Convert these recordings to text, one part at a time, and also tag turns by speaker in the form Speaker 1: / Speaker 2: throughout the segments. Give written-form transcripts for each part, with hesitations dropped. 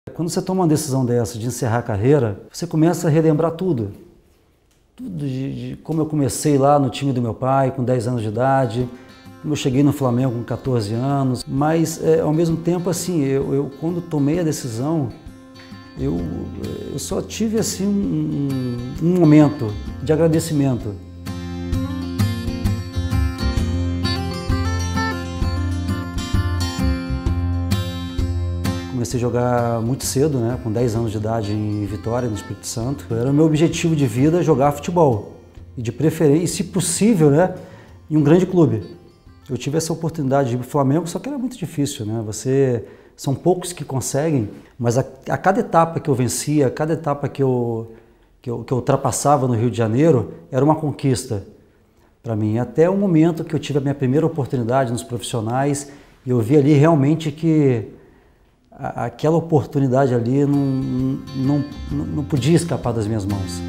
Speaker 1: Quando você toma uma decisão dessa de encerrar a carreira, você começa a relembrar tudo. Tudo de como eu comecei lá no time do meu pai, com 10 anos de idade, como eu cheguei no Flamengo com 14 anos. Mas, ao mesmo tempo, assim, eu quando tomei a decisão, eu só tive assim, um momento de agradecimento. Comecei a jogar muito cedo, né, com 10 anos de idade em Vitória, no Espírito Santo. Era o meu objetivo de vida jogar futebol. E de preferência, e se possível, né, em um grande clube. Eu tive essa oportunidade de ir para o Flamengo, só que era muito difícil, né? São poucos que conseguem, mas a cada etapa que eu vencia, a cada etapa que eu ultrapassava no Rio de Janeiro, era uma conquista para mim. Até o momento que eu tive a minha primeira oportunidade nos profissionais, e eu vi ali realmente que aquela oportunidade ali não podia escapar das minhas mãos.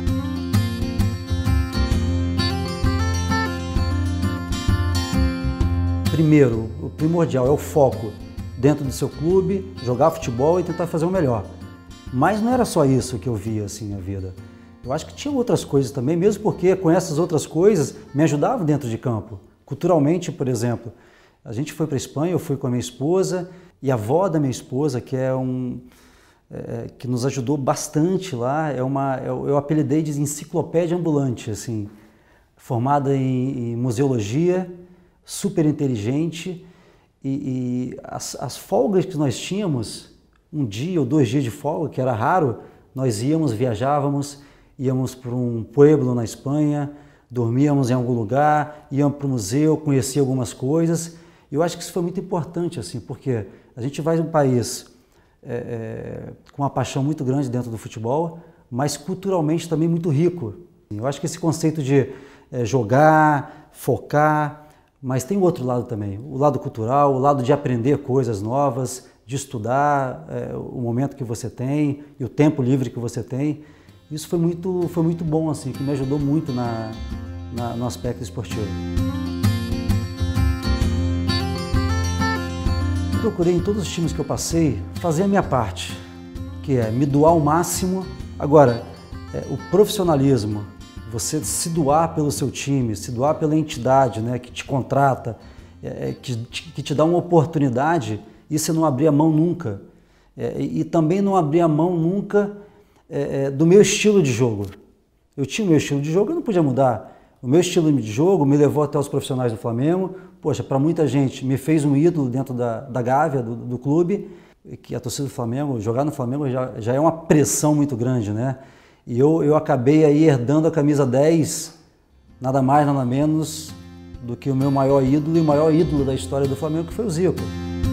Speaker 1: Primeiro, o primordial é o foco dentro do seu clube, jogar futebol e tentar fazer o melhor. Mas não era só isso que eu via assim, a vida. Eu acho que tinha outras coisas também, mesmo porque com essas outras coisas me ajudavam dentro de campo. Culturalmente, por exemplo, a gente foi para a Espanha, eu fui com a minha esposa e a avó da minha esposa, que que nos ajudou bastante lá, eu apelidei de enciclopédia ambulante, assim, formada em museologia, super inteligente, e as folgas que nós tínhamos, um dia ou 2 dias de folga, que era raro, nós viajávamos, íamos para um pueblo na Espanha, dormíamos em algum lugar, íamos para o museu, conhecia algumas coisas. Eu acho que isso foi muito importante, assim, porque a gente vai de um país com uma paixão muito grande dentro do futebol, mas culturalmente também muito rico. Eu acho que esse conceito de jogar, focar, mas tem o outro lado também, o lado cultural, o lado de aprender coisas novas, de estudar, o momento que você tem e o tempo livre que você tem. Isso foi muito bom, assim, que me ajudou muito no aspecto esportivo. Eu procurei em todos os times que eu passei fazer a minha parte, que é me doar ao máximo. Agora, o profissionalismo, você se doar pelo seu time, se doar pela entidade, né, que te contrata, que te dá uma oportunidade, e você não abrir a mão nunca. E também não abrir a mão nunca do meu estilo de jogo. Eu tinha o meu estilo de jogo, eu não podia mudar. O meu estilo de jogo me levou até os profissionais do Flamengo. Poxa, para muita gente me fez um ídolo dentro da Gávea, do clube, que a torcida do Flamengo, jogar no Flamengo já é uma pressão muito grande, né? E eu acabei aí herdando a camisa 10, nada mais, nada menos do que o meu maior ídolo e o maior ídolo da história do Flamengo, que foi o Zico.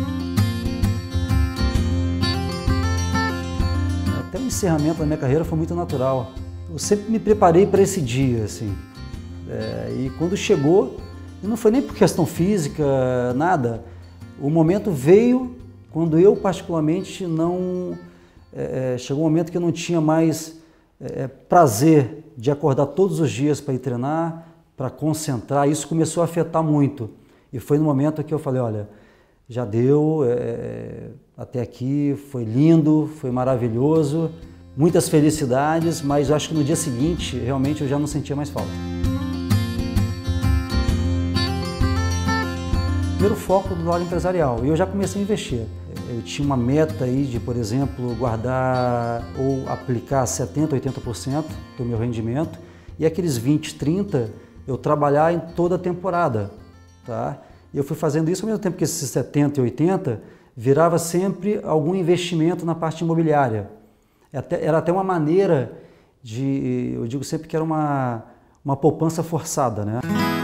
Speaker 1: Até o encerramento da minha carreira foi muito natural. Eu sempre me preparei para esse dia, assim. E quando chegou, e não foi nem por questão física, nada, o momento veio quando eu particularmente chegou um momento que eu não tinha mais prazer de acordar todos os dias para ir treinar, para concentrar. Isso começou a afetar muito. E foi no momento que eu falei, olha, já deu, até aqui, foi lindo, foi maravilhoso, muitas felicidades, mas eu acho que no dia seguinte, realmente, eu já não sentia mais falta. Primeiro foco do lado empresarial, e eu já comecei a investir. Eu tinha uma meta aí de, por exemplo, guardar ou aplicar 70%, 80% do meu rendimento, e aqueles 20%, 30% eu trabalhar em toda a temporada, tá? E eu fui fazendo isso ao mesmo tempo que esses 70% e 80% virava sempre algum investimento na parte imobiliária. Era até uma maneira de, eu digo sempre que era uma poupança forçada, né?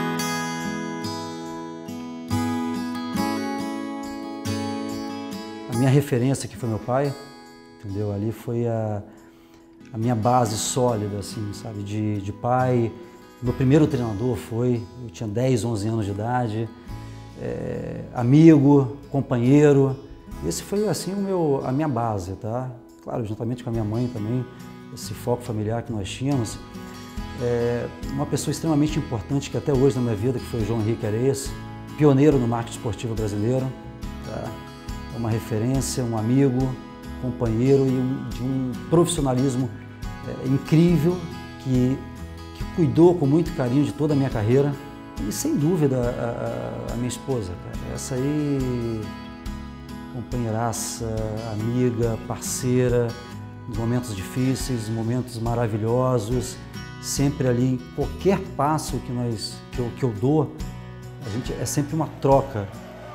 Speaker 1: A minha referência, que foi meu pai, entendeu? Ali foi a minha base sólida, assim, sabe, de pai. Meu primeiro treinador eu tinha 10, 11 anos de idade, amigo, companheiro. Esse foi, assim, a minha base, tá? Claro, juntamente com a minha mãe também, esse foco familiar que nós tínhamos. Uma pessoa extremamente importante que até hoje na minha vida, que foi o João Henrique Areias, pioneiro no marketing esportivo brasileiro, tá? Uma referência, um amigo, companheiro e de um profissionalismo incrível que cuidou com muito carinho de toda a minha carreira. E sem dúvida a minha esposa, cara. Essa aí, companheiraça, amiga, parceira, nos momentos difíceis, momentos maravilhosos, sempre ali em qualquer passo que eu dou, é sempre uma troca.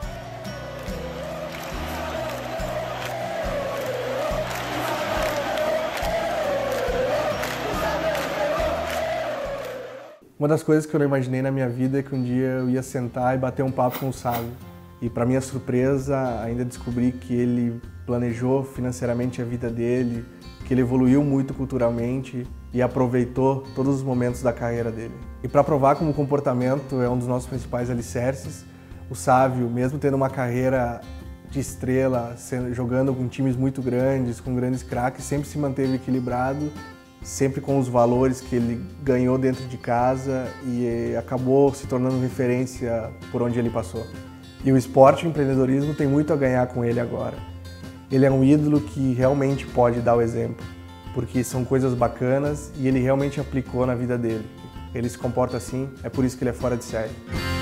Speaker 2: Uma das coisas que eu não imaginei na minha vida é que um dia eu ia sentar e bater um papo com o Sávio. E para minha surpresa, ainda descobri que ele planejou financeiramente a vida dele, que ele evoluiu muito culturalmente e aproveitou todos os momentos da carreira dele. E para provar como o comportamento é um dos nossos principais alicerces, o Sávio, mesmo tendo uma carreira de estrela, jogando com times muito grandes, com grandes craques, sempre se manteve equilibrado, sempre com os valores que ele ganhou dentro de casa e acabou se tornando referência por onde ele passou. E o esporte e o empreendedorismo tem muito a ganhar com ele agora. Ele é um ídolo que realmente pode dar o exemplo, porque são coisas bacanas e ele realmente aplicou na vida dele. Ele se comporta assim, é por isso que ele é fora de série.